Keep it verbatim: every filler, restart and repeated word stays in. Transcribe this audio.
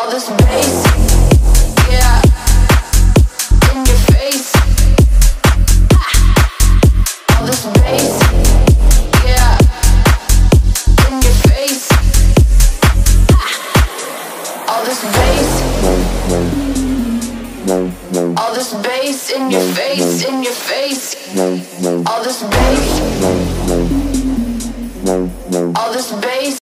All this bass, yeah, in your face. All this bass, yeah, in your face. All this bass, all this bass in your face, in your face. All this bass, all this bass.